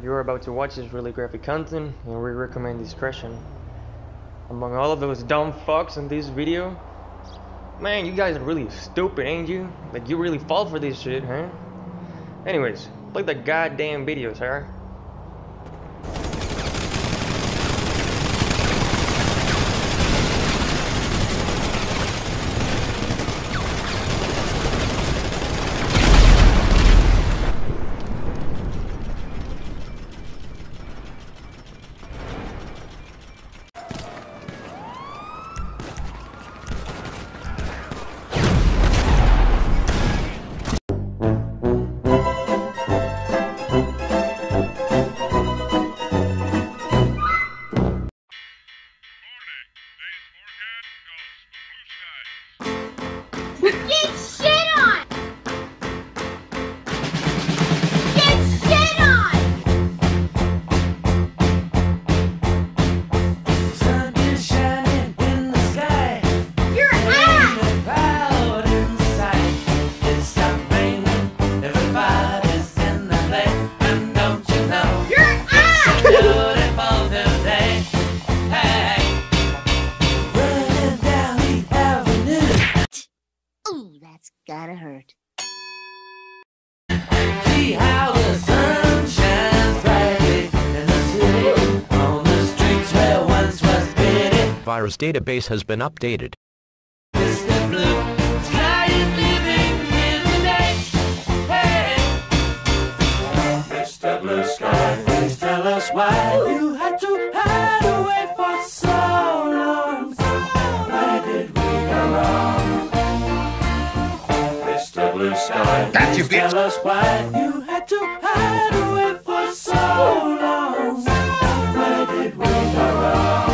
What you're about to watch is really graphic content, and we recommend discretion. Among all of those dumb fucks in this video, man, you guys are really stupid, ain't you? Like, you really fall for this shit, huh? Anyways, play the goddamn videos, huh? Get shit on! Get shit on! Sun is shining in the sky. You're out! Ain't a cloud in sight. It stopped raining. Everybody's in the play. And don't you know? You're out! Beautiful today. Hey, running down the avenue. Ooh, that's gotta hurt. See how the sun shines brightly in the city, on the streets where once was pity. Virus database has been updated. Mr. Blue Sky is living here today. Hey, Mr. Blue Sky, please tell us why you had to hide away for so long. Where did we go wrong? Mr. Blue Sky, please tell us why you had to hide away for so long. Where did we go wrong?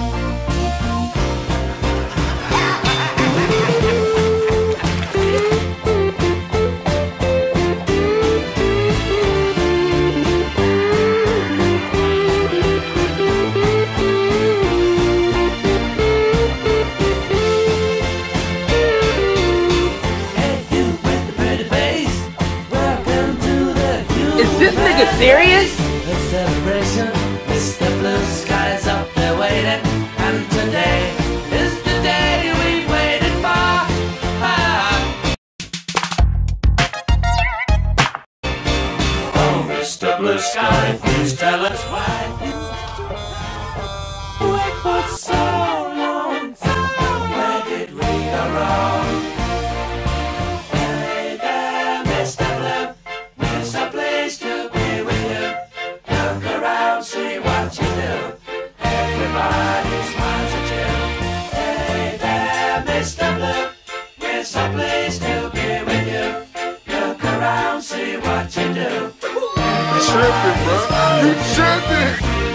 Hey, you with the pretty face, welcome to the human Is this nigga serious? A celebration, Mr. Blue Sky's up there waiting, and today is the day we've waited for. Oh, Mr. Blue Sky, please tell us why you had to wait for so long. Where did we go wrong? Hey there, Mr. Blue, it's a place to be with you. Look around, see what you do. Everybody smiles at you. Hey there, Mr. Blue, it's a place to be with you. Look around, see what you do. You tripping, bro. You tripping.